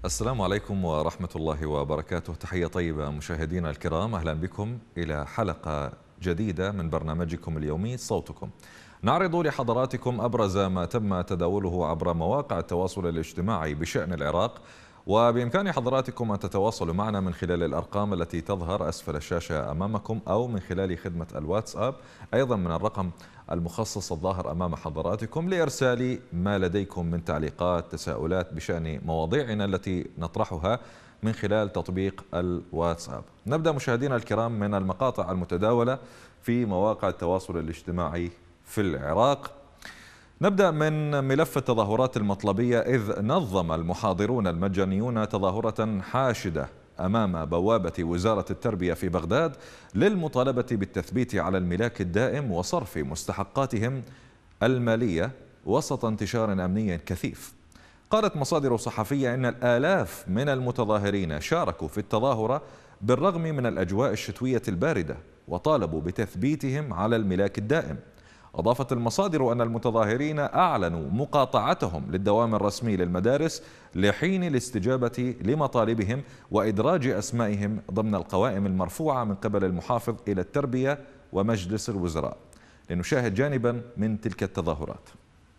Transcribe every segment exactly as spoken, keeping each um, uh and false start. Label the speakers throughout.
Speaker 1: السلام عليكم ورحمة الله وبركاته. تحية طيبة مشاهدينا الكرام، أهلا بكم إلى حلقة جديدة من برنامجكم اليومي صوتكم. نعرض لحضراتكم أبرز ما تم تداوله عبر مواقع التواصل الاجتماعي بشأن العراق، وبإمكان حضراتكم أن تتواصلوا معنا من خلال الأرقام التي تظهر أسفل الشاشة أمامكم أو من خلال خدمة الواتساب، أيضا من الرقم المخصص الظاهر أمام حضراتكم لإرسال ما لديكم من تعليقات تساؤلات بشأن مواضيعنا التي نطرحها من خلال تطبيق الواتساب. نبدأ مشاهدينا الكرام من المقاطع المتداولة في مواقع التواصل الاجتماعي في العراق. نبدأ من ملف التظاهرات المطلبية، إذ نظم المحاضرون المجانيون تظاهرة حاشدة أمام بوابة وزارة التربية في بغداد للمطالبة بالتثبيت على الملاك الدائم وصرف مستحقاتهم المالية وسط انتشار أمني كثيف. قالت مصادر صحفية إن الآلاف من المتظاهرين شاركوا في التظاهرة بالرغم من الأجواء الشتوية الباردة وطالبوا بتثبيتهم على الملاك الدائم. أضافت المصادر أن المتظاهرين أعلنوا مقاطعتهم للدوام الرسمي للمدارس لحين الاستجابة لمطالبهم وإدراج أسمائهم ضمن القوائم المرفوعة من قبل المحافظ إلى التربية ومجلس الوزراء. لنشاهد جانبا من تلك التظاهرات.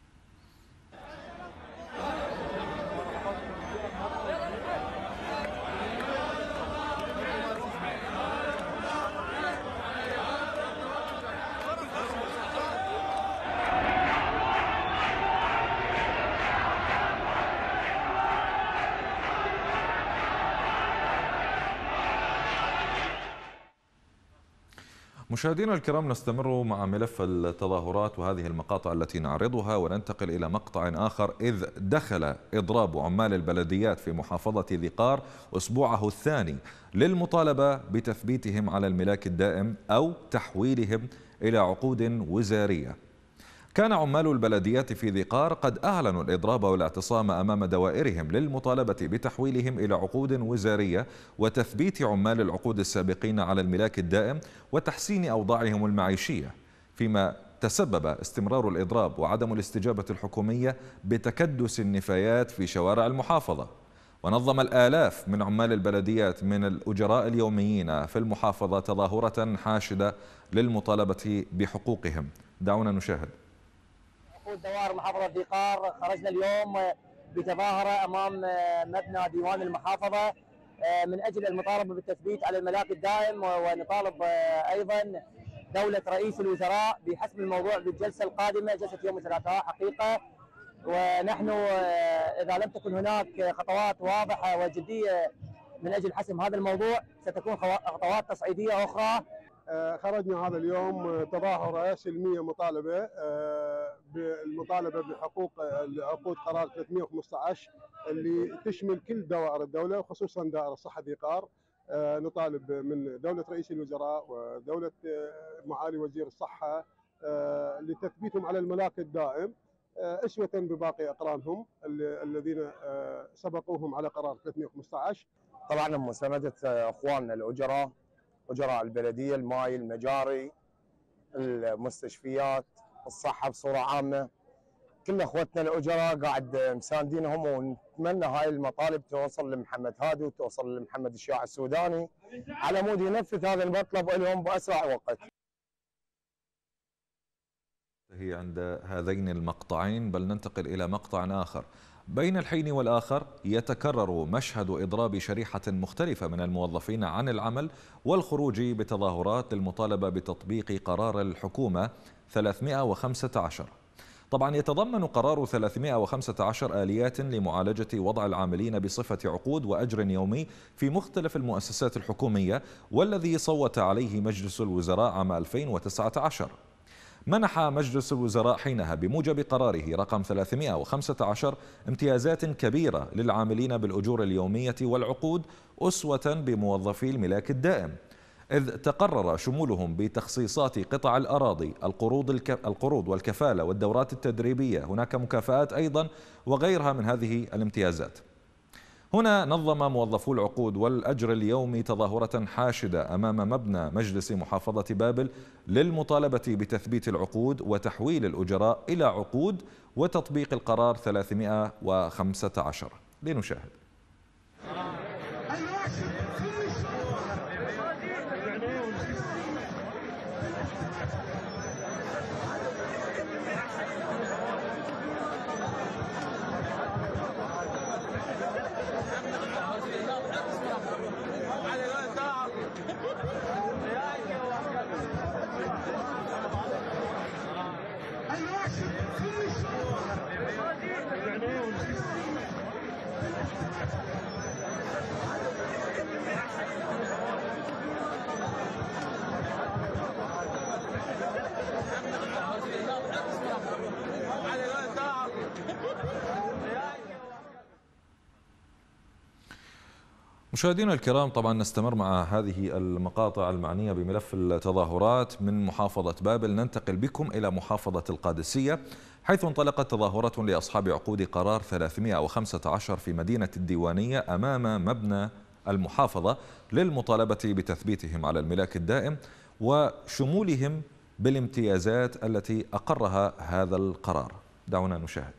Speaker 1: مشاهدينا الكرام، نستمر مع ملف التظاهرات وهذه المقاطع التي نعرضها، وننتقل إلى مقطع آخر. إذ دخل إضراب عمال البلديات في محافظة ذي قار أسبوعه الثاني للمطالبة بتثبيتهم على الملاك الدائم أو تحويلهم إلى عقود وزارية. كان عمال البلديات في ذي قار قد أعلنوا الإضراب والاعتصام أمام دوائرهم للمطالبة بتحويلهم إلى عقود وزارية وتثبيت عمال العقود السابقين على الملاك الدائم وتحسين أوضاعهم المعيشية، فيما تسبب استمرار الإضراب وعدم الاستجابة الحكومية بتكدس النفايات في شوارع المحافظة. ونظم الآلاف من عمال البلديات من الأجراء اليوميين في المحافظة تظاهرة حاشدة للمطالبة بحقوقهم. دعونا نشاهد.
Speaker 2: دوار محافظة ذي قار خرجنا اليوم بتظاهرة أمام مبنى ديوان المحافظة من أجل المطالبة بالتثبيت على الملاك الدائم، ونطالب أيضا دولة رئيس الوزراء بحسم الموضوع بالجلسة القادمة، جلسة يوم الثلاثاء حقيقة. ونحن إذا لم تكن هناك خطوات واضحة وجدية من أجل حسم هذا الموضوع ستكون خطوات تصعيدية أخرى.
Speaker 3: خرجنا هذا اليوم تظاهرة سلمية مطالبة بالمطالبة بحقوق عقود قرار ثلاثمئة وخمسة عشر اللي تشمل كل دوائر الدولة وخصوصا دائرة الصحة ذي قار. نطالب من دولة رئيس الوزراء ودولة معالي وزير الصحة لتثبيتهم على الملاك الدائم أسوة بباقي أقرانهم الذين سبقوهم على قرار ثلاثمئة وخمسة عشر.
Speaker 4: طبعا مساندة أخواننا الأجراء، أجراء البلدية، الماي، المجاري، المستشفيات، الصحة بصورة عامة، كل أخوتنا الأجراء قاعد مساندينهم، ونتمنى هاي المطالب توصل لمحمد هادي وتوصل لمحمد الشياع السوداني على مود ينفذ هذا المطلب لهم بأسرع وقت.
Speaker 1: هي عند هذين المقطعين، بل ننتقل إلى مقطع آخر. بين الحين والآخر يتكرر مشهد إضراب شريحة مختلفة من الموظفين عن العمل والخروج بتظاهرات للمطالبة بتطبيق قرار الحكومة ثلاثمئة وخمسة عشر. طبعا يتضمن قرار ثلاثمئة وخمسة عشر آليات لمعالجة وضع العاملين بصفة عقود وأجر يومي في مختلف المؤسسات الحكومية، والذي صوت عليه مجلس الوزراء عام ألفين وتسعة عشر. منح مجلس الوزراء حينها بموجب قراره رقم ثلاثمئة وخمسة عشر امتيازات كبيرة للعاملين بالأجور اليومية والعقود أسوة بموظفي الملاك الدائم، إذ تقرر شمولهم بتخصيصات قطع الأراضي، القروض القروض والكفالة والدورات التدريبية، هناك مكافآت أيضا وغيرها من هذه الامتيازات. هنا نظم موظفو العقود والأجر اليومي تظاهرة حاشدة أمام مبنى مجلس محافظة بابل للمطالبة بتثبيت العقود وتحويل الأجراء إلى عقود وتطبيق القرار ثلاثمئة وخمسة عشر. لنشاهد. مشاهدينا الكرام، طبعا نستمر مع هذه المقاطع المعنية بملف التظاهرات من محافظة بابل. ننتقل بكم إلى محافظة القادسية، حيث انطلقت تظاهرة لأصحاب عقود قرار ثلاثمئة وخمسة عشر في مدينة الديوانية أمام مبنى المحافظة للمطالبة بتثبيتهم على الملاك الدائم وشمولهم بالامتيازات التي أقرها هذا القرار. دعونا نشاهد.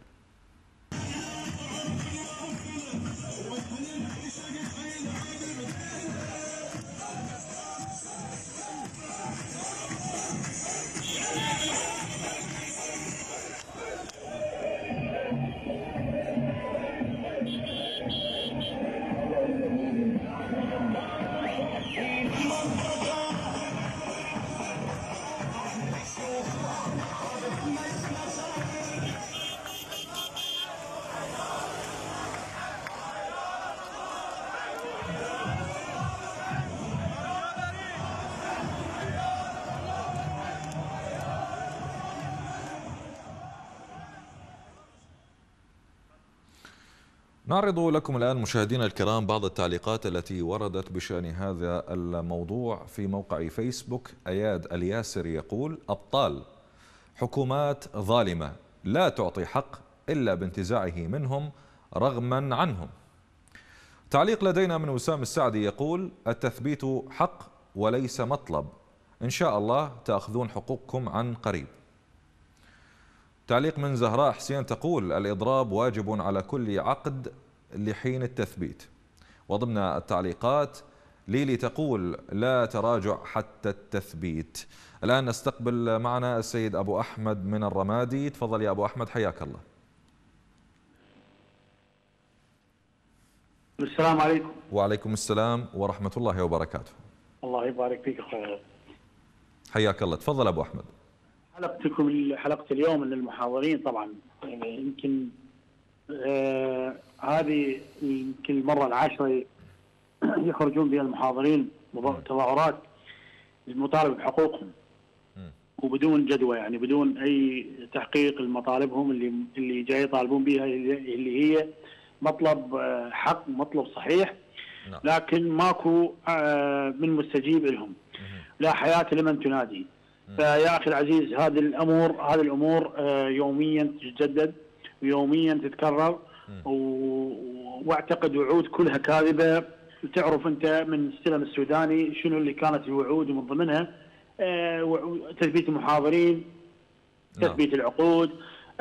Speaker 1: نعرض لكم الآن مشاهدينا الكرام بعض التعليقات التي وردت بشأن هذا الموضوع في موقع فيسبوك. أياد الياسر يقول: أبطال حكومات ظالمة لا تعطي حق إلا بانتزاعه منهم رغما عنهم. تعليق لدينا من وسام السعدي يقول: التثبيت حق وليس مطلب، إن شاء الله تأخذون حقوقكم عن قريب. تعليق من زهراء حسين تقول: الإضراب واجب على كل عقد لحين التثبيت. وضمن التعليقات ليلي تقول: لا تراجع حتى التثبيت. الآن نستقبل معنا السيد أبو أحمد من الرمادي. تفضل يا أبو أحمد، حياك الله.
Speaker 5: السلام عليكم.
Speaker 1: وعليكم السلام ورحمة الله وبركاته.
Speaker 5: الله يبارك فيك أخوي.
Speaker 1: حياك الله، تفضل أبو أحمد.
Speaker 5: حلقتكم حلقة اليوم للمحاضرين طبعا يعني يمكن آه هذه يمكن المرة العاشرة يخرجون بها المحاضرين تظاهرات للمطالبة بحقوقهم وبدون جدوى، يعني بدون أي تحقيق لمطالبهم اللي اللي جاي يطالبون بها، اللي هي مطلب آه حق، مطلب صحيح، لكن ماكو آه من مستجيب لهم. لا حياة لمن تنادي. فيا أخي العزيز، هذه الأمور هذه الأمور يوميا تتجدد ويوميا تتكرر، واعتقد وعود كلها كاذبة. تعرف أنت من السلم السوداني شنو اللي كانت الوعود، ومن ضمنها تثبيت المحاضرين، تثبيت العقود،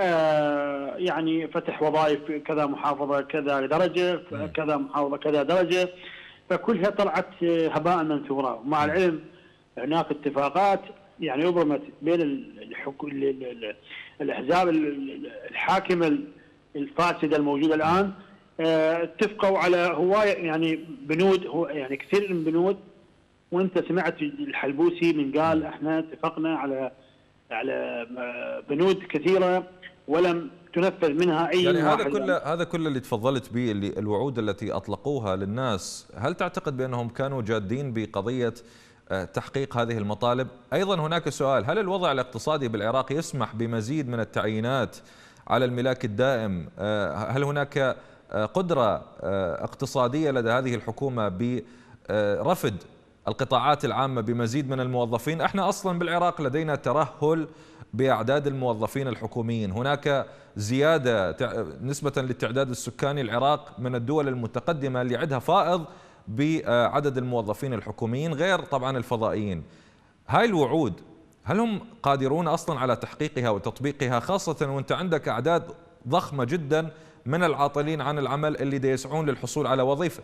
Speaker 5: يعني فتح وظائف كذا محافظة كذا درجة، كذا محافظة كذا درجة، فكلها طلعت هباء منثورا. ومع العلم هناك اتفاقات يعني أبرمت بين الحكو... الأحزاب الحاكمة الفاسدة الموجودة الآن، اتفقوا على هواية يعني بنود، هو يعني كثير من بنود. وأنت سمعت الحلبوسي من قال احنا اتفقنا على على بنود كثيرة ولم تنفذ منها أي
Speaker 1: يعني هذا كله هذا كله اللي تفضلت به، اللي الوعود التي أطلقوها للناس، هل تعتقد بأنهم كانوا جادين بقضية تحقيق هذه المطالب؟ أيضا هناك سؤال: هل الوضع الاقتصادي بالعراق يسمح بمزيد من التعيينات على الملاك الدائم؟ هل هناك قدرة اقتصادية لدى هذه الحكومة برفض القطاعات العامة بمزيد من الموظفين؟ احنا أصلا بالعراق لدينا ترهل بأعداد الموظفين الحكوميين، هناك زيادة نسبة للتعداد السكاني. العراق من الدول المتقدمة اللي عندها فائض بعدد الموظفين الحكوميين، غير طبعا الفضائيين. هاي الوعود هل هم قادرون أصلا على تحقيقها وتطبيقها، خاصة وانت عندك أعداد ضخمة جدا من العاطلين عن العمل اللي دا يسعون للحصول على وظيفة.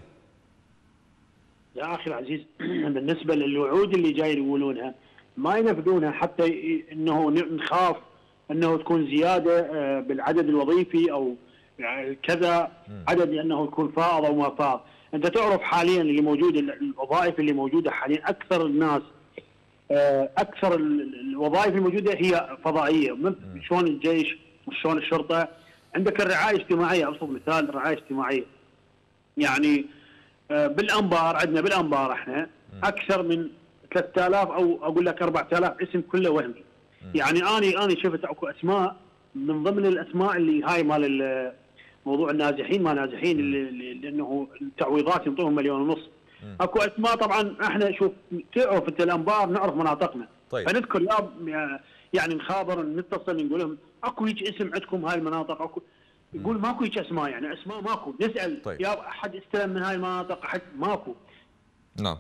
Speaker 5: يا أخي العزيز بالنسبة للوعود اللي جاي يقولونها ما ينفذونها، حتى أنه نخاف أنه تكون زيادة بالعدد الوظيفي أو يعني كذا عدد، لأنه يكون فائض أو ما فائض. أنت تعرف حاليا اللي موجود، الوظائف اللي موجودة حاليا أكثر الناس أكثر الوظائف الموجودة هي فضائية، شلون الجيش وشلون الشرطة. عندك الرعاية الاجتماعية، أبسط مثال الرعاية الاجتماعية، يعني بالأنبار عندنا بالأنبار احنا أكثر من ثلاثة آلاف أو أقول لك أربعة آلاف اسم كله وهمي. يعني أنا أنا شفت أكو أسماء من ضمن الأسماء اللي هاي مال موضوع النازحين ما نازحين، اللي لأنه التعويضات ينطوهم مليون ونص. اكو اسماء طبعا احنا شوف تعرف انت الانبار نعرف مناطقنا،
Speaker 1: طيب.
Speaker 5: فنذكر يا يعني نخابر نتصل نقول لهم اكو هيك اسم عندكم هاي المناطق، اكو يقول ماكو هيك اسماء، يعني اسماء ماكو. نسال
Speaker 1: طيب.
Speaker 5: يا احد استلم من هاي المناطق احد؟ ماكو.
Speaker 1: نعم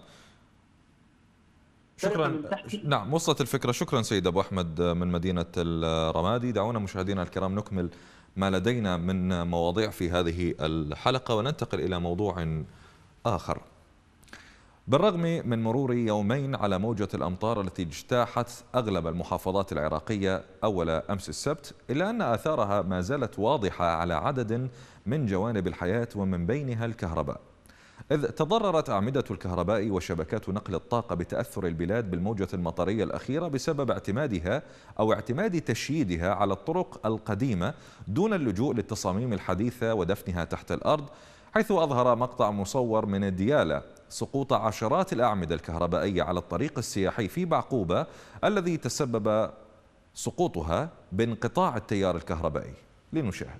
Speaker 1: شكرا. نعم وصلت الفكرة. شكرا سيد أبو أحمد من مدينة الرمادي. دعونا مشاهدينا الكرام نكمل ما لدينا من مواضيع في هذه الحلقة وننتقل إلى موضوع آخر. بالرغم من مرور يومين على موجة الأمطار التي اجتاحت أغلب المحافظات العراقية أول أمس السبت، إلا أن آثارها ما زالت واضحة على عدد من جوانب الحياة ومن بينها الكهرباء، إذ تضررت أعمدة الكهرباء وشبكات نقل الطاقة بتأثر البلاد بالموجة المطرية الأخيرة بسبب اعتمادها أو اعتماد تشييدها على الطرق القديمة دون اللجوء للتصاميم الحديثة ودفنها تحت الأرض، حيث أظهر مقطع مصور من الديالى سقوط عشرات الأعمدة الكهربائية على الطريق السياحي في بعقوبة الذي تسبب سقوطها بانقطاع التيار الكهربائي. لنشاهد.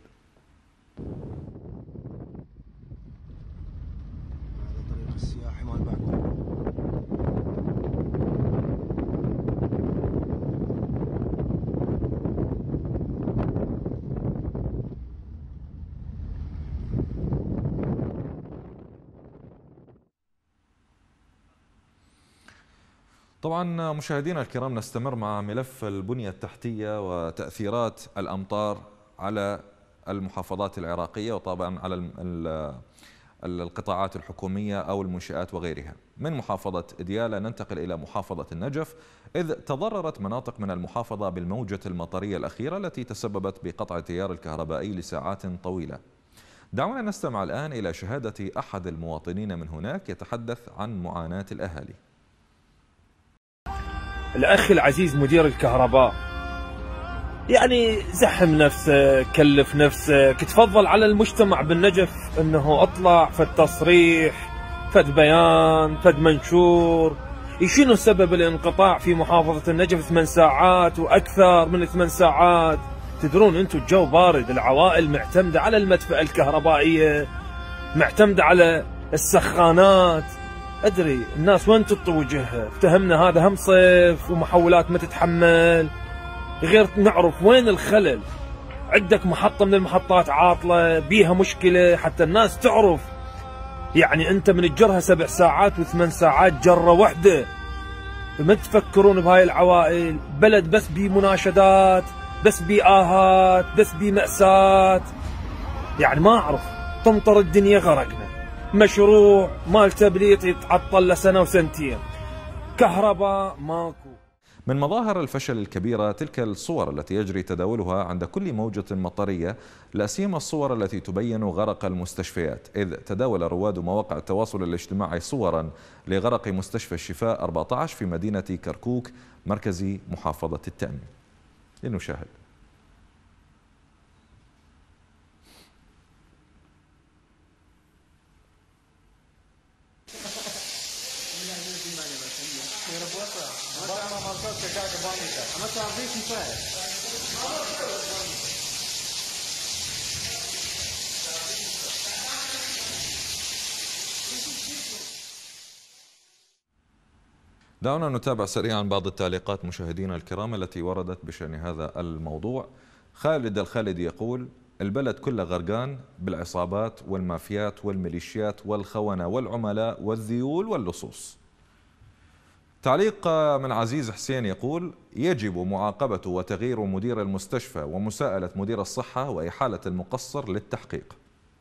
Speaker 6: الطريق السياحي مال بعقوبة.
Speaker 1: طبعا مشاهدينا الكرام نستمر مع ملف البنية التحتية وتأثيرات الأمطار على المحافظات العراقية وطبعا على القطاعات الحكومية أو المنشآت وغيرها. من محافظة ديالى ننتقل إلى محافظة النجف، إذ تضررت مناطق من المحافظة بالموجة المطرية الأخيرة التي تسببت بقطع التيار الكهربائي لساعات طويلة. دعونا نستمع الآن إلى شهادة أحد المواطنين من هناك يتحدث عن معاناة الأهالي.
Speaker 7: الأخ العزيز مدير الكهرباء، يعني زحم نفسك، كلف نفسك، تفضل على المجتمع بالنجف انه اطلع فد تصريح، فد بيان، فد منشور. شنو سبب الانقطاع في محافظة النجف؟ ثمان ساعات واكثر من ثمان ساعات. تدرون انتم الجو بارد، العوائل معتمدة على المدفأة الكهربائية، معتمدة على السخانات. ادري الناس وين تطي وجهها؟ افتهمنا هذا هم صيف ومحولات ما تتحمل، غير نعرف وين الخلل. عندك محطة من المحطات عاطلة بيها مشكلة، حتى الناس تعرف. يعني انت من تجرها سبع ساعات وثمان ساعات جرة واحدة. ما تفكرون بهاي العوائل؟ بلد بس بي مناشدات، بس بي آهات، بس بي مأساة. يعني ما أعرف، تمطر الدنيا غرقنا. مشروع مال تبليط يتعطل لسنة وسنتين، كهرباء ماكو.
Speaker 1: من مظاهر الفشل الكبيرة تلك الصور التي يجري تداولها عند كل موجة مطرية، لا سيما الصور التي تبين غرق المستشفيات، إذ تداول رواد مواقع التواصل الاجتماعي صورا لغرق مستشفى الشفاء أربعة عشر في مدينة كركوك مركز محافظة التأمين. لنشاهد. دعونا نتابع سريعا بعض التعليقات مشاهدينا الكرام التي وردت بشأن هذا الموضوع. خالد الخالدي يقول: البلد كله غرقان بالعصابات والمافيات والميليشيات والخونة والعملاء والذيول واللصوص. تعليق من عزيز حسين يقول: يجب معاقبة وتغيير مدير المستشفى ومساءلة مدير الصحة وإحالة المقصر للتحقيق.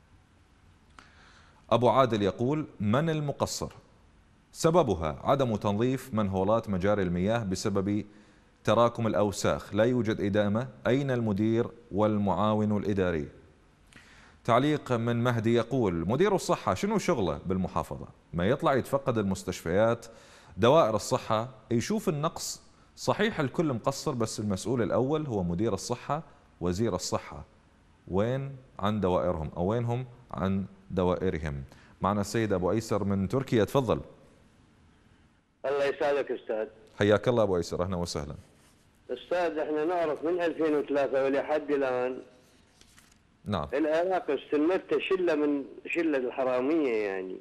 Speaker 1: أبو عادل يقول: من المقصر؟ سببها عدم تنظيف منهولات مجاري المياه بسبب تراكم الأوساخ، لا يوجد إدامة، أين المدير والمعاون الإداري؟ تعليق من مهدي يقول: مدير الصحة شنو شغله بالمحافظة؟ ما يطلع يتفقد المستشفيات، دوائر الصحة، يشوف النقص. صحيح الكل مقصر، بس المسؤول الأول هو مدير الصحة وزير الصحة. وين عن دوائرهم أو وينهم عن دوائرهم؟ معنا السيد أبو أيسر من تركيا، تفضل.
Speaker 8: الله يسعدك استاذ.
Speaker 1: حياك الله أبو أيسر، أهلا وسهلا.
Speaker 8: استاذ احنا نعرف من ألفين وثلاثة ولحد الآن
Speaker 1: نعم
Speaker 8: العراق استلمته شله من شله الحراميه يعني.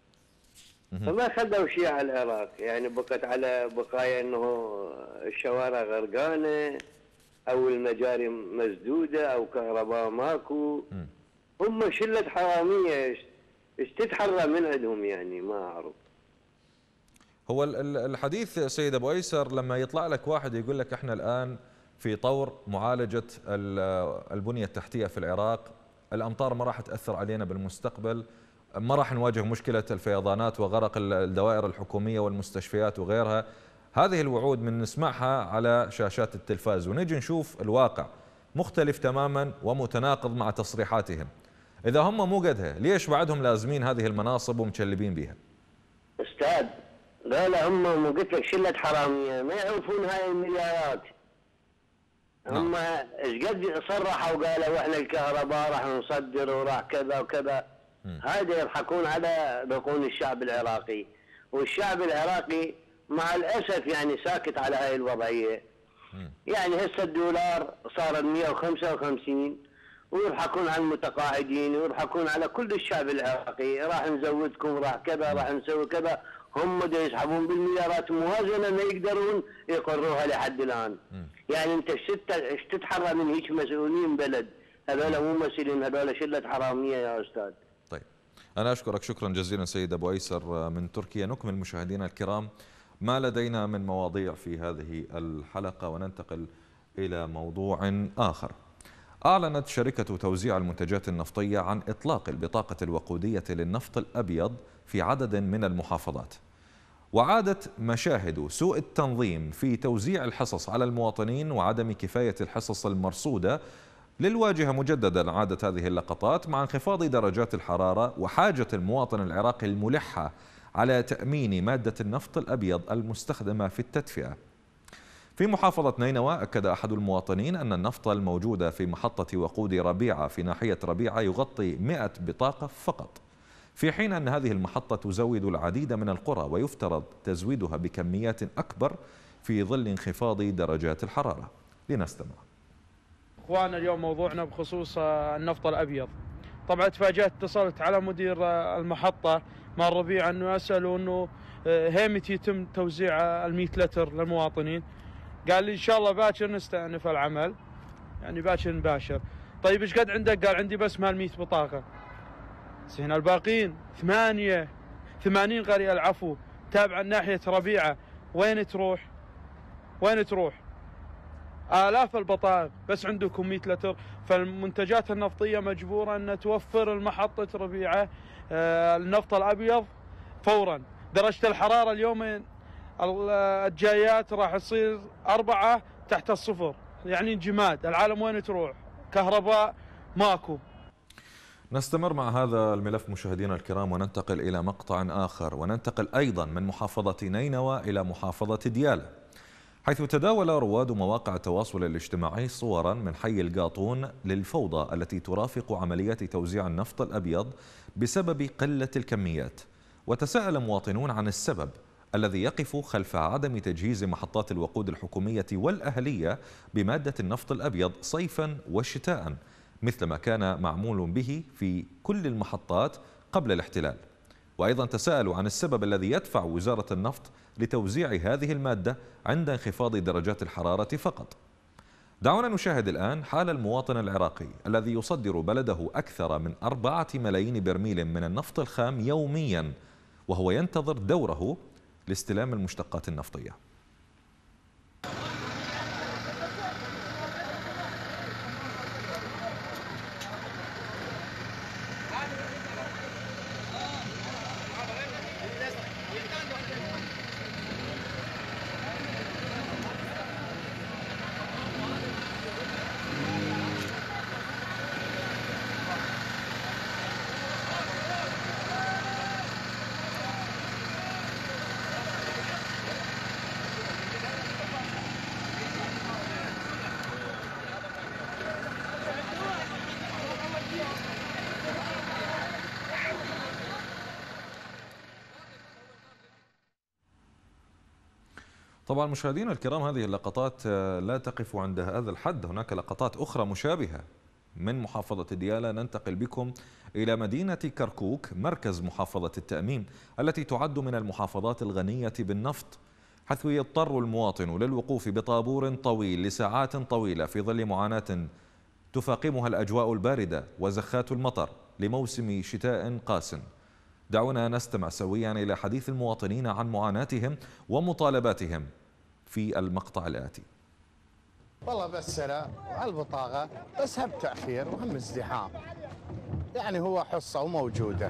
Speaker 8: فما خذوا شيء على العراق، يعني بقت على بقايا انه الشوارع غرقانه او المجاري مسدوده او كهرباء ماكو. هم شله حراميه، ايش تتحرى من عندهم يعني ما اعرف.
Speaker 1: هو الحديث سيد ابو ايسر لما يطلع لك واحد يقول لك احنا الان في طور معالجه البنيه التحتيه في العراق، الامطار ما راح تاثر علينا بالمستقبل، ما راح نواجه مشكله الفيضانات وغرق الدوائر الحكوميه والمستشفيات وغيرها. هذه الوعود من نسمعها على شاشات التلفاز ونجي نشوف الواقع مختلف تماما ومتناقض مع تصريحاتهم. اذا هم مو قدها ليش بعدهم لازمين هذه المناصب ومشلبين بها؟
Speaker 8: استاذ لا لا هم مو قلت لك شله حراميه ما يعرفون هاي المليارات. هم ايش قد صرحوا وقالوا احنا الكهرباء راح نصدر وراح كذا وكذا. هذا يضحكون على بقون الشعب العراقي، والشعب العراقي مع الاسف يعني ساكت على هاي الوضعيه. يعني هسه الدولار صار مئة وخمسة وخمسين ويضحكون على المتقاعدين ويضحكون على كل الشعب العراقي، راح نزودكم راح كذا راح نسوي كذا. هم دا يسحبون بالمليارات موازنه ما يقدرون يقروها لحد الان. يعني انت ايش تتحرى من هيك مسؤولين بلد؟ هذول مو مسؤولين، هذول شله حراميه يا استاذ.
Speaker 1: طيب انا اشكرك شكرا جزيلا سيد ابو ايسر من تركيا. نكمل مشاهدينا الكرام ما لدينا من مواضيع في هذه الحلقه وننتقل الى موضوع اخر. أعلنت شركة توزيع المنتجات النفطية عن إطلاق البطاقة الوقودية للنفط الأبيض في عدد من المحافظات. وعادت مشاهد سوء التنظيم في توزيع الحصص على المواطنين وعدم كفاية الحصص المرصودة للواجهة مجددا. عادت هذه اللقطات مع انخفاض درجات الحرارة وحاجة المواطن العراقي الملحة على تأمين مادة النفط الأبيض المستخدمة في التدفئة. في محافظة نينوى أكد أحد المواطنين أن النفط الموجود في محطة وقود ربيعة في ناحية ربيعة يغطي مئة بطاقة فقط، في حين أن هذه المحطة تزود العديد من القرى ويفترض تزويدها بكميات أكبر في ظل انخفاض درجات الحرارة. لنستمع.
Speaker 9: اخوانا اليوم موضوعنا بخصوص النفط الأبيض. طبعا تفاجأت، اتصلت على مدير المحطة مال ربيعة أنه أسأله أنه هيمتى يتم توزيع المئة لتر للمواطنين. قال لي ان شاء الله باكر نستأنف العمل، يعني باكر نباشر. طيب ايش قد عندك؟ قال عندي بس مال مئة بطاقة. زين الباقيين ثمانية ثمانين قرية العفو تابعة ناحية ربيعة، وين تروح؟ وين تروح؟ آلاف البطاقة بس عندكم مئة لتر. فالمنتجات النفطية مجبورة أن توفر المحطة ربيعة النفط الأبيض فورا. درجة الحرارة اليومين الجايات راح تصير أربعة تحت الصفر، يعني جماد. العالم وين تروح؟ كهرباء ماكو.
Speaker 1: نستمر مع هذا الملف مشاهدينا الكرام وننتقل إلى مقطع آخر، وننتقل أيضا من محافظة نينوى إلى محافظة ديالى، حيث تداول رواد مواقع التواصل الاجتماعي صورا من حي القاطون للفوضى التي ترافق عمليات توزيع النفط الأبيض بسبب قلة الكميات. وتساءل مواطنون عن السبب الذي يقف خلف عدم تجهيز محطات الوقود الحكومية والأهلية بمادة النفط الأبيض صيفا وشتاء مثل ما كان معمول به في كل المحطات قبل الاحتلال. وأيضا تساءلوا عن السبب الذي يدفع وزارة النفط لتوزيع هذه المادة عند انخفاض درجات الحرارة فقط. دعونا نشاهد الآن حال المواطن العراقي الذي يصدر بلده أكثر من أربعة ملايين برميل من النفط الخام يوميا، وهو ينتظر دوره لاستلام المشتقات النفطية. طبعا مشاهدينا الكرام، هذه اللقطات لا تقف عند هذا الحد، هناك لقطات أخرى مشابهة من محافظة ديالى. ننتقل بكم إلى مدينة كركوك مركز محافظة التأمين التي تعد من المحافظات الغنية بالنفط، حيث يضطر المواطن للوقوف بطابور طويل لساعات طويلة في ظل معاناة تفاقمها الأجواء الباردة وزخات المطر لموسم شتاء قاس. دعونا نستمع سويا إلى حديث المواطنين عن معاناتهم ومطالباتهم في المقطع الآتي.
Speaker 10: والله بس سرى وعلى البطاقة بس هم تأخير وهم ازدحام، يعني هو حصة وموجودة.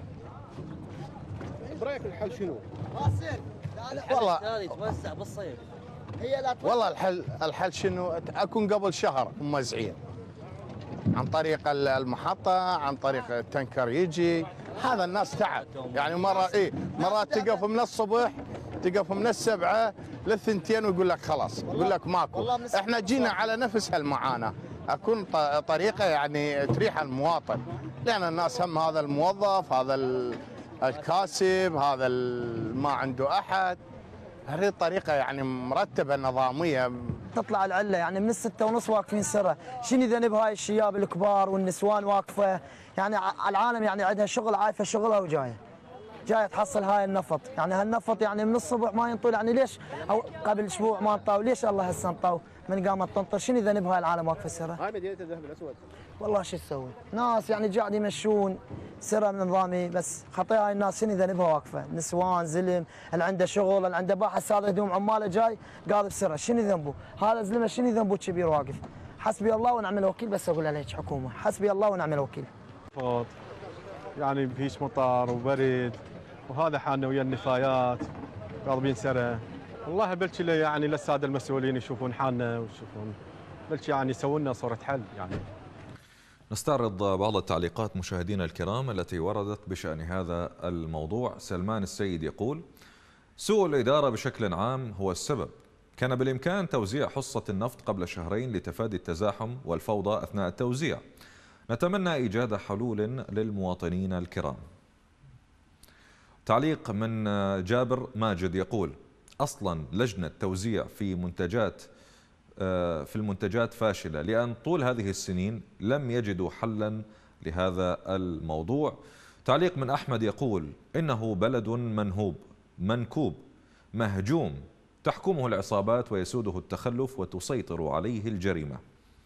Speaker 3: برأيك الحل شنو؟
Speaker 10: والله
Speaker 2: يتوسع بالصيف.
Speaker 10: والله الحل الحل شنو؟ أكون قبل شهر موزعين عن طريق المحطة، عن طريق التنكر يجي. هذا الناس تعب، يعني مرة إيه مرات تقف من الصبح، تقف من السبعة للثنتين ويقول لك خلاص، يقول لك ماكو. احنا جينا على نفس هالمعاناة، أكون طريقة يعني تريح المواطن، لأن الناس هم هذا الموظف، هذا الكاسب، هذا ما عنده أحد. هذه الطريقة يعني مرتبة نظامية.
Speaker 11: تطلع العله يعني من الستة ونص واقفين سرة، شنو ذنب هاي الشياب الكبار والنسوان واقفه، يعني العالم يعني عندها شغل، عايفه شغلها وجايه جايه تحصل هاي النفط. يعني هالنفط يعني من الصبح ما ينطوا، يعني ليش او قبل اسبوع ما انطوا، ليش الله هسه انطوا من قامت تنطر؟ شنو ذنب هاي العالم واقفه سرة؟
Speaker 3: هاي مدينة الذهب الأسود.
Speaker 11: والله شو تسوي؟ ناس يعني قاعد يمشون سرة من نظامي، بس خطيه هاي الناس شنو ذنبها واقفه؟ نسوان زلم، اللي عنده شغل، اللي عنده باحث هذا هدوم عماله جاي قاعد بسرة، شنو ذنبه؟ هذا زلمه شنو ذنبه كبير واقف؟ حسبي الله ونعم الوكيل، بس اقول عليك حكومه، حسبي الله ونعم الوكيل.
Speaker 12: فوت يعني فيش مطر وبرد، وهذا حالنا ويا النفايات غاضبين سرة. والله بلكي يعني للساده المسؤولين يشوفون حالنا ويشوفون بلكي يعني يسوون لنا صورة حل. يعني
Speaker 1: نستعرض بعض التعليقات مشاهدينا الكرام التي وردت بشأن هذا الموضوع. سلمان السيد يقول: سوء الإدارة بشكل عام هو السبب، كان بالإمكان توزيع حصة النفط قبل شهرين لتفادي التزاحم والفوضى أثناء التوزيع. نتمنى إيجاد حلول للمواطنين الكرام. تعليق من جابر ماجد يقول: أصلا لجنة توزيع في منتجات في المنتجات فاشلة، لأن طول هذه السنين لم يجدوا حلا لهذا الموضوع. تعليق من أحمد يقول: إنه بلد منهوب منكوب مهجوم، تحكمه العصابات ويسوده التخلف وتسيطر عليه الجريمة.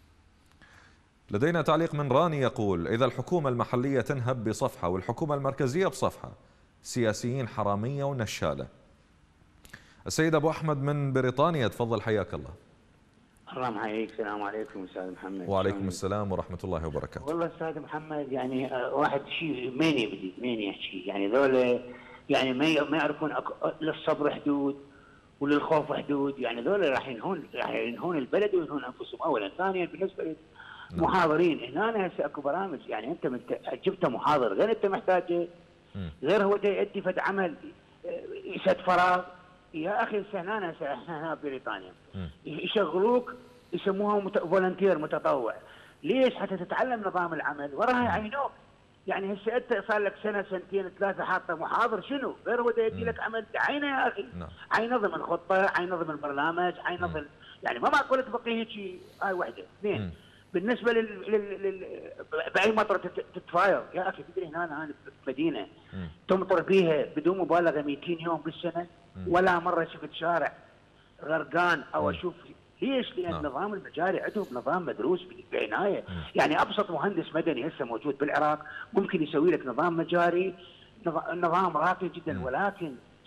Speaker 1: لدينا تعليق من راني يقول: إذا الحكومة المحلية تنهب بصفحة والحكومة المركزية بصفحة، سياسيين حرامية ونشالة. السيد أبو أحمد من بريطانيا، تفضل حياك الله.
Speaker 13: الله يحييك. السلام عليكم أستاذ محمد.
Speaker 1: وعليكم السلام ورحمة الله وبركاته.
Speaker 13: والله أستاذ محمد يعني واحد شيء مين يبدي مين يحكي، يعني ذولا يعني ما ما يعرفون للصبر حدود وللخوف حدود، يعني ذولا راح ينهون راح ينهون البلد وينهون أنفسهم أولا. ثانيا بالنسبة للمحاضرين، هنا هسه اكو برامج، يعني أنت جبت محاضر غير أنت محتاجه، غير هو يؤدي فد عمل يسد فراغ. يا اخي هنا احنا هنا بريطانيا يشغلوك يسموها فولنتير متطوع. ليش؟ حتى تتعلم نظام العمل، وراها يعينوك. يعني هسه انت صار لك سنه سنتين ثلاثه حاطه محاضر، شنو؟ غير هو يدي لك عمل عينه يا اخي. عين نظم الخطه، عين نظم البرنامج، عين نظم، يعني ما معقول تبقي هيك. هاي وحده. اثنين، بالنسبه لل, لل... لل... باي مطر تتفايض يا اخي. تدري هنا انا بمدينه تمطر بيها بدون مبالغه مئتين يوم بالسنه، ولا مره شفت شارع غرقان او اشوف. ليش؟ لان نعم. نظام المجاري عندهم نظام مدروس بعنايه. يعني ابسط مهندس مدني هسه موجود بالعراق ممكن يسوي لك نظام مجاري، نظام راقي جدا، ولكن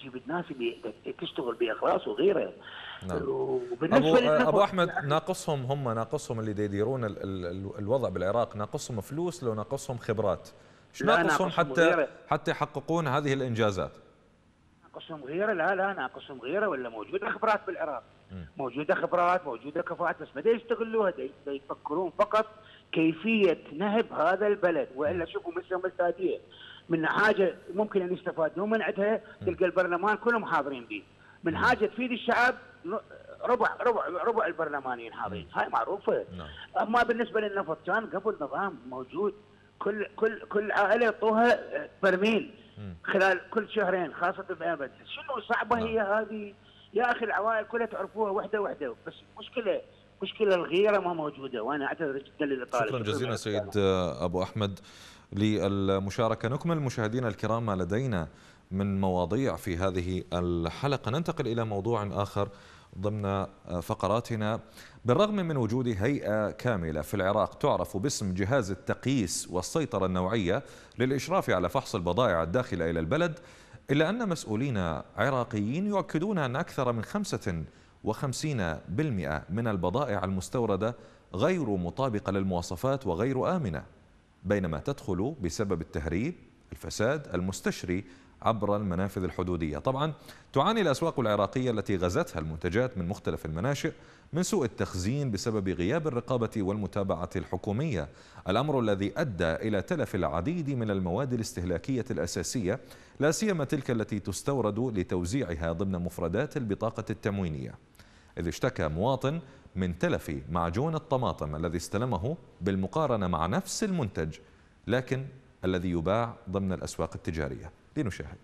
Speaker 13: تجيب الناس اللي تشتغل باخلاص وغيره.
Speaker 1: نعم.
Speaker 13: وبالنسبه
Speaker 1: أبو, أبو أحمد، ناقصهم هم ناقصهم اللي يديرون ال ال الوضع بالعراق، ناقصهم فلوس لو ناقصهم خبرات؟ ايش ناقصهم حتى غيرة. حتى يحققون هذه الانجازات؟
Speaker 13: ناقصهم غيره؟ لا لا ناقصهم غيره، ولا موجوده خبرات بالعراق. م. موجوده خبرات، موجوده كفاءات، بس ما يستغلوها، يفكرون فقط كيفيه نهب هذا البلد. والا شوفوا مثل الساديه من حاجه ممكن ان يستفادون من عندها، تلقى البرلمان كلهم حاضرين به. من حاجه تفيد الشعب ربع ربع ربع البرلمانيين حاضرين، هاي معروفه. اما بالنسبه للنفط كان قبل نظام موجود، كل كل كل عائله يعطوها برميل خلال كل شهرين، خاصه بابد. شنو صعبه هي هذه يا اخي؟ العوائل كلها تعرفوها وحده وحده، بس مشكله مشكله الغيره ما موجوده. وانا اعتذر جدا للاطاله.
Speaker 1: شكرا جزيلا سيد ابو احمد للمشاركه. نكمل مشاهدينا الكرام ما لدينا من مواضيع في هذه الحلقه. ننتقل الى موضوع اخر ضمن فقراتنا. بالرغم من وجود هيئة كاملة في العراق تعرف باسم جهاز التقييس والسيطرة النوعية للإشراف على فحص البضائع الداخلة إلى البلد، إلا أن مسؤولين عراقيين يؤكدون أن أكثر من خمسة وخمسين بالمئة من البضائع المستوردة غير مطابقة للمواصفات وغير آمنة، بينما تدخل بسبب التهريب، الفساد المستشري عبر المنافذ الحدودية. طبعا تعاني الأسواق العراقية التي غزتها المنتجات من مختلف المناشئ من سوء التخزين بسبب غياب الرقابة والمتابعة الحكومية، الأمر الذي أدى إلى تلف العديد من المواد الاستهلاكية الأساسية، لا سيما تلك التي تستورد لتوزيعها ضمن مفردات البطاقة التموينية. إذ اشتكى مواطن من تلف معجون الطماطم الذي استلمه بالمقارنة مع نفس المنتج لكن الذي يباع ضمن الأسواق التجارية. لنشاهد.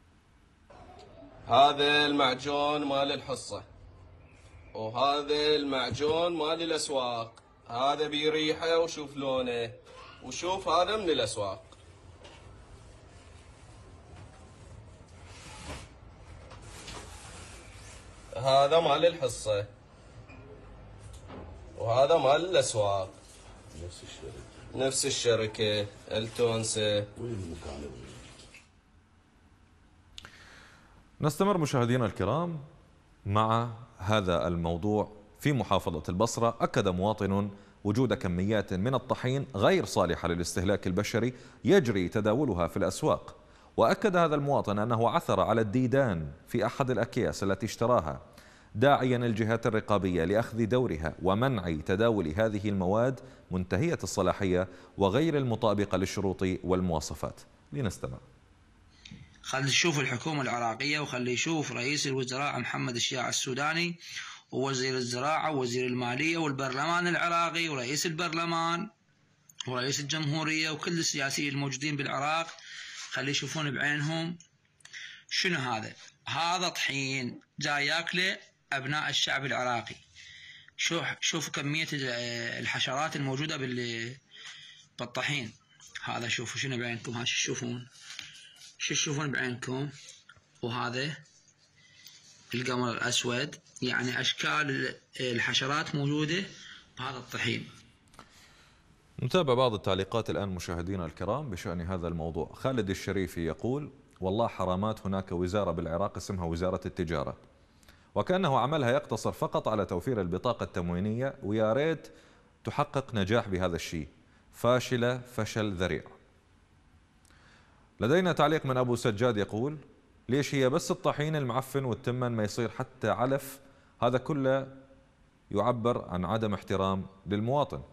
Speaker 14: هذا المعجون مال الحصة، وهذا المعجون مال الأسواق. هذا بريحه وشوف لونه، وشوف هذا من الأسواق. هذا مال الحصة وهذا مال الأسواق. نفس الشركة نفس الشركة التونسة.
Speaker 1: نستمر مشاهدينا الكرام مع هذا الموضوع. في محافظة البصرة أكد مواطن وجود كميات من الطحين غير صالحة للاستهلاك البشري يجري تداولها في الأسواق. وأكد هذا المواطن أنه عثر على الديدان في أحد الأكياس التي اشتراها، داعيا الجهات الرقابية لأخذ دورها ومنع تداول هذه المواد منتهية الصلاحية وغير المطابقة للشروط والمواصفات. لنستمع.
Speaker 15: خلي يشوف الحكومة العراقية، وخلي يشوف رئيس الوزراء محمد الشياع السوداني، ووزير الزراعة ووزير المالية والبرلمان العراقي ورئيس البرلمان ورئيس الجمهورية وكل السياسيين الموجودين بالعراق. خلي يشوفون بعينهم شنو هذا. هذا طحين جاي ياكله أبناء الشعب العراقي. شوف شوف كمية الحشرات الموجودة بالطحين هذا. شوفوا شنو بعينكم، ها شو تشوفون، شو تشوفون بعينكم. وهذا القمر الأسود، يعني أشكال الحشرات موجودة بهذا الطحين.
Speaker 1: نتابع بعض التعليقات الآن مشاهدينا الكرام بشأن هذا الموضوع. خالد الشريفي يقول: والله حرامات، هناك وزارة بالعراق اسمها وزارة التجارة، وكأنه عملها يقتصر فقط على توفير البطاقة التموينية، ويا ريت تحقق نجاح بهذا الشيء. فاشلة فشل ذريع. لدينا تعليق من أبو سجاد يقول: ليش هي بس الطحين المعفن والتمن ما يصير حتى علف؟ هذا كله يعبر عن عدم احترام للمواطن.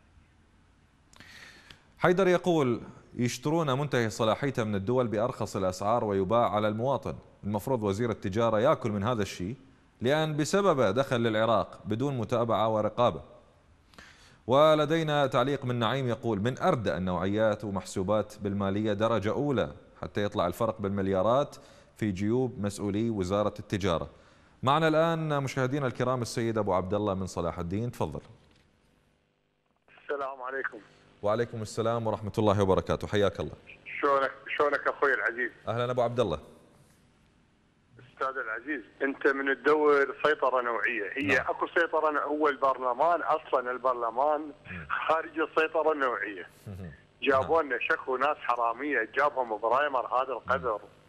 Speaker 1: حيدر يقول: يشترون منتهي صلاحيته من الدول بأرخص الأسعار ويباع على المواطن. المفروض وزير التجارة يأكل من هذا الشيء، لأن بسببه دخل للعراق بدون متابعة ورقابة. ولدينا تعليق من نعيم يقول: من أردأ النوعيات ومحسوبات بالمالية درجة أولى حتى يطلع الفرق بالمليارات في جيوب مسؤولي وزارة التجارة. معنا الآن مشاهدينا الكرام السيد أبو عبد الله من صلاح الدين، تفضل.
Speaker 16: السلام عليكم.
Speaker 1: وعليكم السلام ورحمة الله وبركاته، حياك الله.
Speaker 16: شلونك شلونك اخوي العزيز؟
Speaker 1: اهلا ابو عبد الله.
Speaker 16: استاذ العزيز، انت من تدور سيطرة نوعية، هي نعم. اكو سيطرة، هو البرلمان اصلا البرلمان خارج السيطرة النوعية. جابوا لنا شكوا ناس حرامية، جابهم برايمر هذا القدر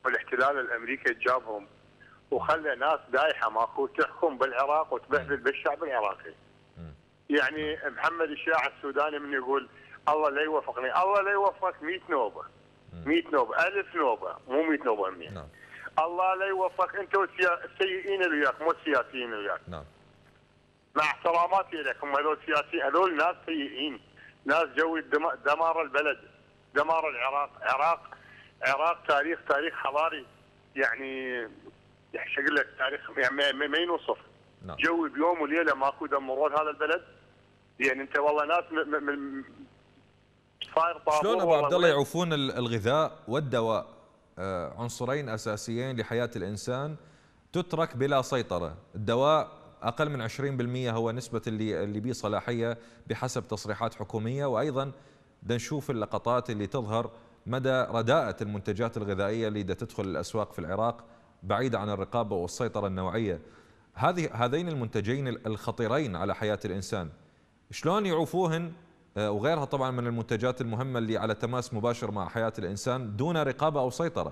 Speaker 16: والاحتلال الامريكي جابهم وخلى ناس دايحه ماكو تحكم بالعراق وتبهدل بالشعب العراقي. يعني محمد الشياع السوداني من يقول الله لا يوفقني، الله لا يوفقك مئة نوبه مئة نوبه ألف نوبه مو مئة نوبه مئة. نعم. الله لا يوفقك انت والسيئين اللي وياك مو السياسيين اللي وياك. نعم. مع احتراماتي لك هم هذول سياسيين، هذول ناس سيئين، ناس جوي دمار البلد، دمار العراق، عراق عراق تاريخ تاريخ حضاري يعني ايش اقول لك تاريخ يعني ما ينوصف. نعم. جوي بيوم وليله ماكو دمرون هذا البلد. يعني انت والله ناس من صاير طابور.
Speaker 1: شلون ابو عبد الله يعوفون الغذاء والدواء عنصرين اساسيين لحياه الانسان تترك بلا سيطره؟ الدواء اقل من عشرين بالمئة هو نسبه اللي اللي بيه صلاحيه بحسب تصريحات حكوميه، وايضا بدنا نشوف اللقطات اللي تظهر مدى رداءة المنتجات الغذائيه اللي دا تدخل الاسواق في العراق بعيده عن الرقابه والسيطره النوعيه. هذه هذين المنتجين الخطيرين على حياه الانسان شلون يعوفوهن وغيرها طبعا من المنتجات المهمه اللي على تماس مباشر مع حياه الانسان دون رقابه او سيطره؟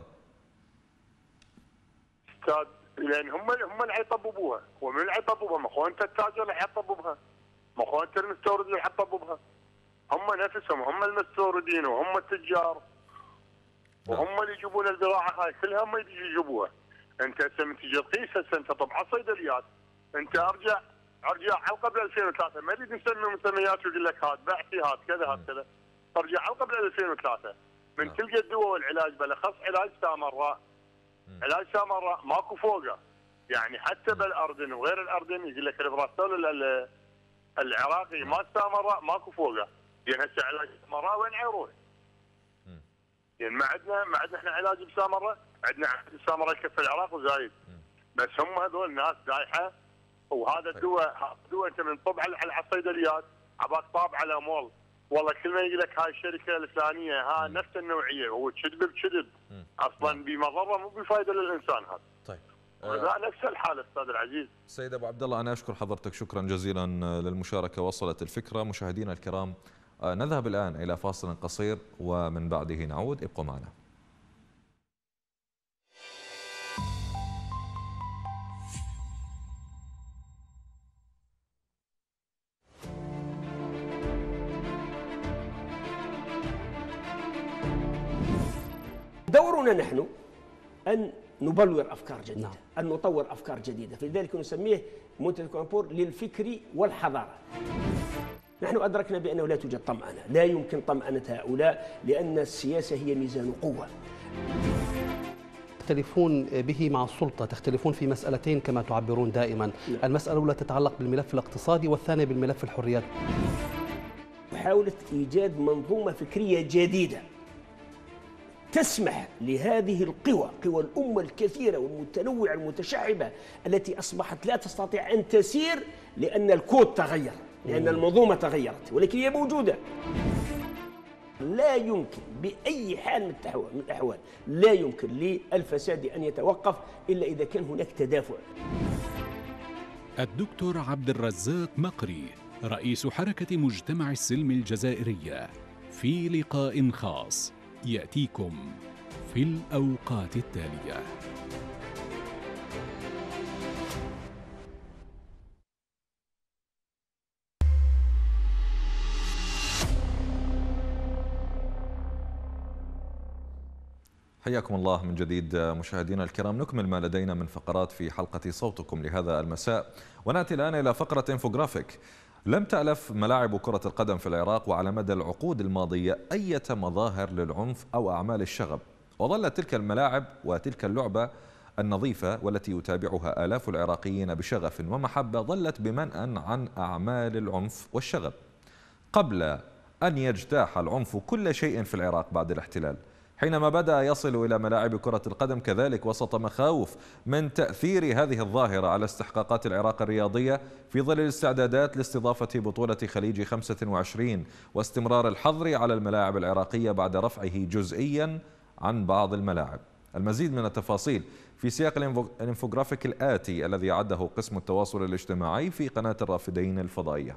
Speaker 16: استاذ لان هم هم اللي حيطببوها، ومن اللي حيطببوها؟ ما هو انت التاجر اللي حيطببها، ما هو انت المستورد اللي حيطببها. هم نفسهم هم المستوردين وهم التجار وهم اللي يجيبون البضاعه هاي كلها هم اللي يجيبوها. انت هسه من تجي تقيس هسه انت طبعا الصيدليات انت ارجع ارجع على قبل ألفين وثلاثة ما اريد نسمي مسميات ويقول لك هات بعتي هات كذا هات كذا. ارجع على قبل ألفين وثلاثة من نعم. تلقى الدواء والعلاج بالاخص علاج سامراء علاج سامراء ماكو فوقه. يعني حتى بالاردن وغير الاردن يقول لك البراستول العراقي ما سامراء ماكو فوقه. يعني هسه علاج سامراء وين حيروح؟ يعني ما عندنا ما عندنا احنا علاج بسامراء، عندنا سامراء يكفي العراق وزايد. بس هم هذول ناس دايحه. وهذا الدواء هذا الدواء انت من طبع على الصيدليات عباك طابع على مول والله كل ما يقول لك هاي الشركه الفلانيه ها نفس النوعيه هو كذب بكذب اصلا بمضره مو بفائده للانسان هذا. طيب لا نفس الحاله استاذ العزيز.
Speaker 1: سيد ابو عبد الله انا اشكر حضرتك شكرا جزيلا للمشاركه، وصلت الفكره. مشاهدينا الكرام نذهب الان الى فاصل قصير ومن بعده نعود، ابقوا معنا.
Speaker 17: دورنا نحن أن نبلور أفكار جديدة. نعم. أن نطور أفكار جديدة، فلذلك نسميه منتدى كوالالمبور للفكر والحضارة. نحن أدركنا بأنه لا توجد طمأنة، لا يمكن طمأنة هؤلاء لأن السياسة هي ميزان قوة.
Speaker 18: تختلفون به مع السلطة، تختلفون في مسألتين كما تعبرون دائما. نعم. المسألة الأولى تتعلق بالملف الاقتصادي والثانية بالملف الحريات.
Speaker 17: محاولة إيجاد منظومة فكرية جديدة تسمح لهذه القوى، قوى الأمة الكثيرة والمتنوعة المتشعبة التي أصبحت لا تستطيع أن تسير لأن الكود تغير، لأن المنظومة تغيرت، ولكن هي موجودة. لا يمكن بأي حال من الأحوال لا يمكن للفساد أن يتوقف إلا إذا كان هناك تدافع.
Speaker 19: الدكتور عبد الرزاق مقري رئيس حركة مجتمع السلم الجزائرية في لقاء خاص يأتيكم في الأوقات التالية.
Speaker 1: حياكم الله من جديد مشاهدينا الكرام. نكمل ما لدينا من فقرات في حلقة صوتكم لهذا المساء، ونأتي الآن إلى فقرة انفوغرافيك. لم تألف ملاعب كرة القدم في العراق وعلى مدى العقود الماضية أي مظاهر للعنف أو أعمال الشغب، وظلت تلك الملاعب وتلك اللعبة النظيفة والتي يتابعها آلاف العراقيين بشغف ومحبة ظلت بمنأى عن أعمال العنف والشغب، قبل أن يجتاح العنف كل شيء في العراق بعد الاحتلال. حينما بدأ يصل إلى ملاعب كرة القدم كذلك وسط مخاوف من تأثير هذه الظاهرة على استحقاقات العراق الرياضية في ظل الاستعدادات لاستضافة بطولة خليج خمسة وعشرين واستمرار الحظر على الملاعب العراقية بعد رفعه جزئيا عن بعض الملاعب. المزيد من التفاصيل في سياق الانفوغرافيك الآتي الذي أعده قسم التواصل الاجتماعي في قناة الرافدين الفضائية.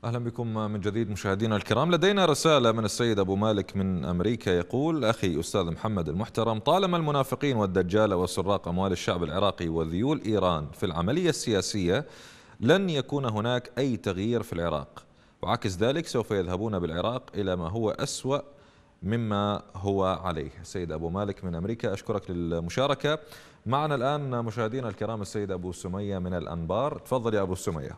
Speaker 1: أهلا بكم من جديد مشاهدينا الكرام. لدينا رسالة من السيد أبو مالك من أمريكا يقول: أخي أستاذ محمد المحترم، طالما المنافقين والدجالة وسراق أموال الشعب العراقي وذيول إيران في العملية السياسية لن يكون هناك أي تغيير في العراق، وعكس ذلك سوف يذهبون بالعراق إلى ما هو أسوأ مما هو عليه. السيد أبو مالك من أمريكا، أشكرك للمشاركة. معنا الآن مشاهدينا الكرام السيد أبو سمية من الأنبار. تفضل يا أبو سمية.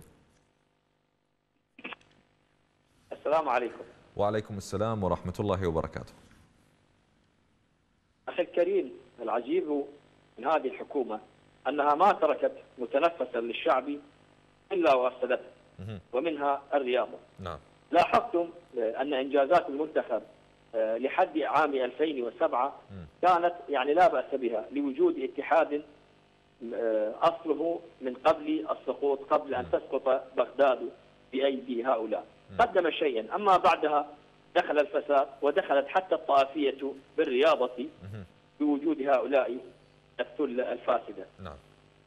Speaker 20: السلام عليكم.
Speaker 1: وعليكم السلام ورحمة الله وبركاته.
Speaker 20: أخي الكريم، العجيب من هذه الحكومة أنها ما تركت متنفسا للشعب إلا وأفسدته، ومنها الرياضة.
Speaker 1: نعم.
Speaker 20: لاحظتم أن إنجازات المنتخب لحد عام ألفين وسبعة كانت يعني لا بأس بها لوجود اتحاد أصله من قبل السقوط، قبل أن تسقط بغداد بأيدي هؤلاء. قدم شيئا، أما بعدها دخل الفساد ودخلت حتى الطائفية بالرياضة بوجود هؤلاء الثلة الفاسدة.
Speaker 1: نعم.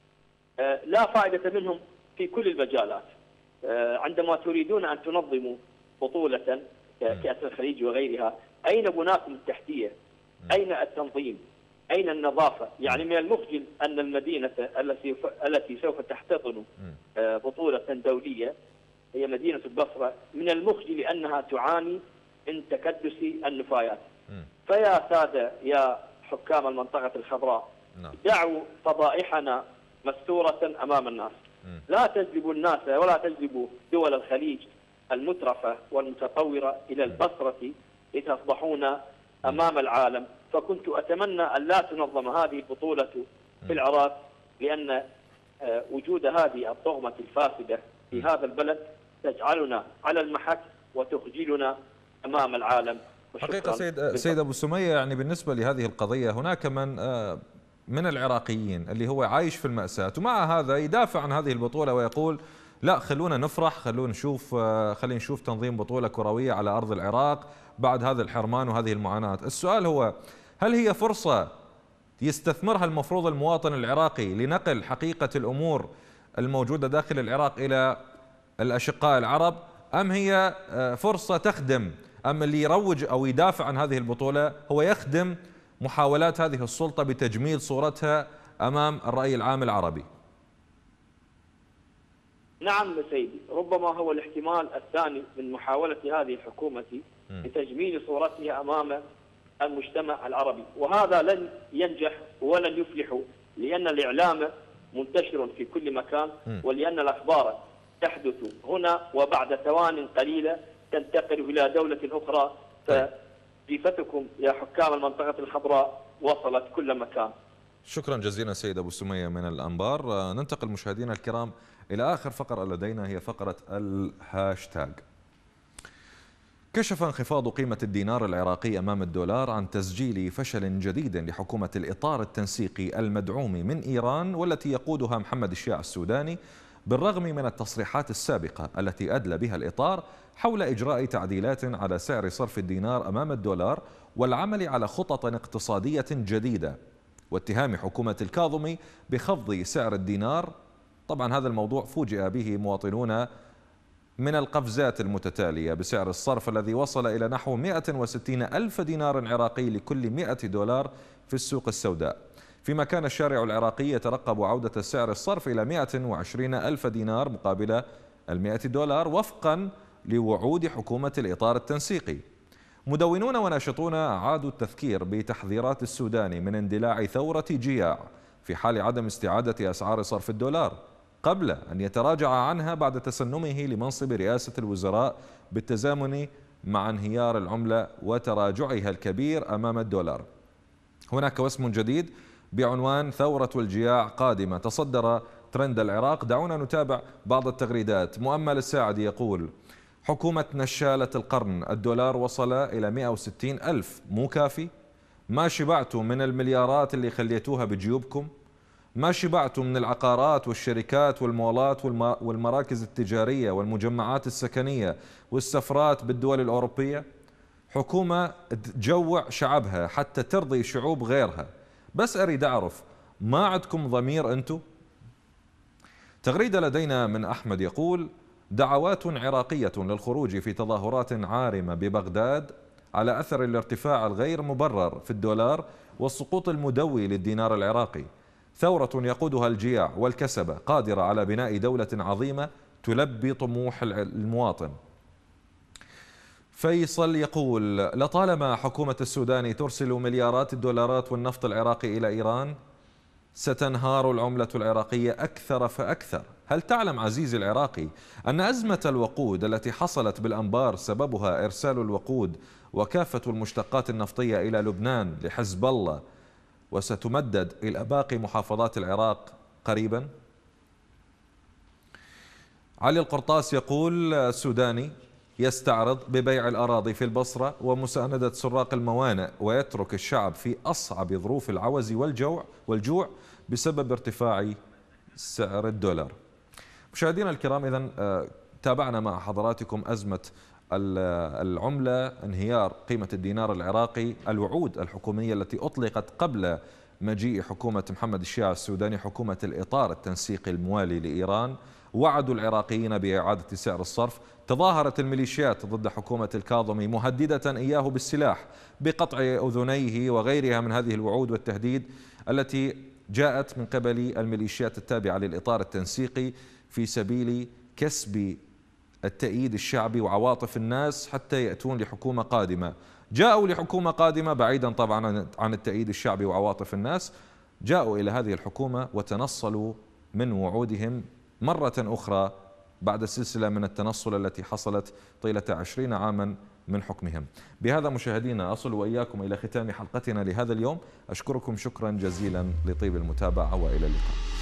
Speaker 20: لا فائدة منهم في كل المجالات. عندما تريدون أن تنظموا بطولة كأس الخليج وغيرها، أين بناكم التحتية؟ أين التنظيم؟ أين النظافة؟ يعني من المخجل أن المدينة التي التي سوف تحتضن بطولة دولية هي مدينة البصرة، من المخجل أنها تعاني من تكدس النفايات. فيا سادة يا حكام المنطقة الخضراء، دعوا فضائحنا مستورة أمام الناس. لا تجذبوا الناس ولا تجذبوا دول الخليج المترفة والمتطورة إلى البصرة لتصبحون أمام العالم. فكنت أتمنى أن لا تنظم هذه البطولة في العراق، لأن وجود هذه الطغمة الفاسدة في هذا البلد تجعلنا على المحك وتخجلنا أمام العالم.
Speaker 1: حقيقة سيد سيد أبو سمية، يعني بالنسبة لهذه القضية هناك من من العراقيين اللي هو عايش في المأساة، ومع هذا يدافع عن هذه البطولة ويقول لا، خلونا نفرح، خلونا نشوف خلينا نشوف تنظيم بطولة كروية على أرض العراق بعد هذا الحرمان وهذه المعاناة. السؤال هو، هل هي فرصة يستثمرها المفروض المواطن العراقي لنقل حقيقة الأمور الموجودة داخل العراق إلى الأشقاء العرب، أم هي فرصة تخدم، أم اللي يروج أو يدافع عن هذه البطولة هو يخدم محاولات هذه السلطة بتجميل صورتها أمام الرأي العام العربي؟
Speaker 20: نعم سيدي، ربما هو الاحتمال الثاني من محاولة هذه الحكومة لتجميل صورتها أمام المجتمع العربي، وهذا لن ينجح ولن يفلح، لأن الإعلام منتشر في كل مكان، ولأن الأخبار تحدث هنا وبعد ثوان قليلة تنتقل إلى دولة أخرى، فجيفتكم يا حكام المنطقة الخضراء وصلت كل مكان.
Speaker 1: شكرا جزيلا سيد أبو سمية من الأنبار. ننتقل مشاهدينا الكرام إلى آخر فقرة لدينا، هي فقرة الهاشتاج. كشف انخفاض قيمة الدينار العراقي أمام الدولار عن تسجيل فشل جديد لحكومة الإطار التنسيقي المدعوم من إيران والتي يقودها محمد الشياع السوداني، بالرغم من التصريحات السابقة التي أدلى بها الإطار حول إجراء تعديلات على سعر صرف الدينار أمام الدولار والعمل على خطط اقتصادية جديدة، واتهام حكومة الكاظمي بخفض سعر الدينار. طبعا هذا الموضوع فوجئ به مواطنون من القفزات المتتالية بسعر الصرف الذي وصل إلى نحو مئة وستين ألف دينار عراقي لكل مئة دولار في السوق السوداء، فيما كان الشارع العراقي يترقب عودة سعر الصرف إلى مئة وعشرين ألف دينار مقابل المئة دولار وفقا لوعود حكومة الإطار التنسيقي. مدونون وناشطون أعادوا التذكير بتحذيرات السوداني من اندلاع ثورة جياع في حال عدم استعادة أسعار صرف الدولار، قبل أن يتراجع عنها بعد تسنمه لمنصب رئاسة الوزراء بالتزامن مع انهيار العملة وتراجعها الكبير أمام الدولار. هناك وسم جديد بعنوان ثورة الجياع قادمة تصدر ترند العراق. دعونا نتابع بعض التغريدات. مؤمل الساعدي يقول: حكومة نشالة القرن، الدولار وصل إلى مئة وستين ألف، مو كافي؟ ما شبعتم من المليارات اللي خليتوها بجيوبكم؟ ما شبعتم من العقارات والشركات والمولات والمراكز التجارية والمجمعات السكنية والسفرات بالدول الأوروبية؟ حكومة تجوع شعبها حتى ترضي شعوب غيرها. بس أريد أعرف، ما عندكم ضمير أنتم؟ تغريدة لدينا من أحمد يقول: دعوات عراقية للخروج في تظاهرات عارمة ببغداد على أثر الارتفاع الغير مبرر في الدولار والسقوط المدوي للدينار العراقي. ثورة يقودها الجياع والكسبة قادرة على بناء دولة عظيمة تلبي طموح المواطن. فيصل يقول: لطالما حكومة السودان ترسل مليارات الدولارات والنفط العراقي إلى إيران ستنهار العملة العراقية أكثر فأكثر. هل تعلم عزيزي العراقي أن أزمة الوقود التي حصلت بالأنبار سببها إرسال الوقود وكافة المشتقات النفطية إلى لبنان لحزب الله وستمدد إلى باقي محافظات العراق قريبا؟ علي القرطاس يقول: السوداني يستعرض ببيع الأراضي في البصرة ومساندة سراق الموانئ ويترك الشعب في أصعب ظروف العوز والجوع والجوع بسبب ارتفاع سعر الدولار. مشاهدينا الكرام، إذن تابعنا مع حضراتكم أزمة العملة، انهيار قيمة الدينار العراقي، الوعود الحكومية التي أطلقت قبل مجيء حكومة محمد الشياع السوداني، حكومة الإطار التنسيقي الموالي لإيران، وعدوا العراقيين بإعادة سعر الصرف. تظاهرت الميليشيات ضد حكومة الكاظمي مهددة إياه بالسلاح بقطع أذنيه وغيرها من هذه الوعود والتهديد التي جاءت من قبل الميليشيات التابعة للإطار التنسيقي في سبيل كسب التأييد الشعبي وعواطف الناس حتى يأتون لحكومة قادمة. جاءوا لحكومة قادمة بعيدا طبعا عن التأييد الشعبي وعواطف الناس، جاءوا إلى هذه الحكومة وتنصلوا من وعودهم مرة أخرى بعد سلسلة من التنصل التي حصلت طيلة عشرين عاما من حكمهم. بهذا مشاهدينا أصل وإياكم إلى ختام حلقتنا لهذا اليوم. أشكركم شكرا جزيلا لطيب المتابعة وإلى اللقاء.